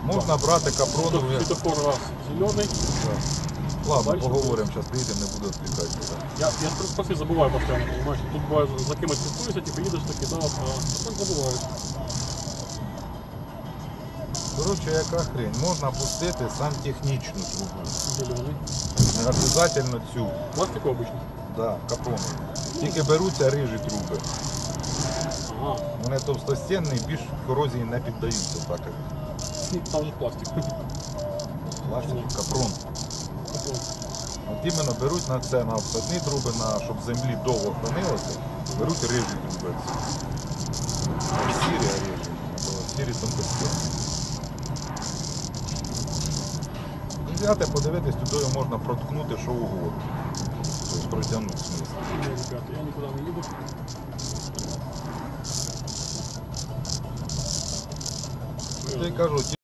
Можна брати капронові. Світофор раз зелений. Ладно, Дальше поговоримо, зараз приїдемо, не буду відвлікатися. Я просто забуваю постійно, понимаєш? Тут буває за кимось спілкуюся, типу їдеш таки, да, а потім забуваєш. Коротше, яка хрень, можна пустити сантехнічну трубу. Зелений. Не обов'язково цю. Пластику обично. Да, капронову. Тільки беруться рижі труби. Ага. Вони товстостінні, більш корозії не піддаються. Так як Там же пластик. пластик, капрон. От іменно беруть на це, на обсадні труби, щоб землі довго хранилося, беруть рижі труби. Сірі рижі, сірі тонкостінні. Взяти, подивитись, туди можна проткнути що угодно. Тобто протягнути в смислі. Ні, ребята, я нікуди не їду. Я кажу,